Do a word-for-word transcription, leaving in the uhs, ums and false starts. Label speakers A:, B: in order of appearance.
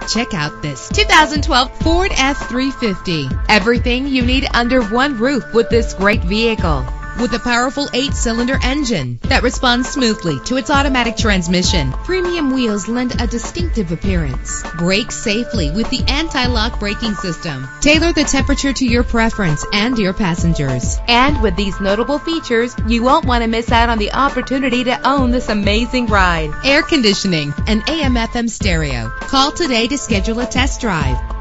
A: Check out this two thousand twelve Ford F three fifty. Everything you need under one roof with this great vehicle. With a powerful eight-cylinder engine that responds smoothly to its automatic transmission, premium wheels lend a distinctive appearance. Brake safely with the anti-lock braking system. Tailor the temperature to your preference and your passengers. And with these notable features, you won't want to miss out on the opportunity to own this amazing ride. Air conditioning and A M F M stereo. Call today to schedule a test drive.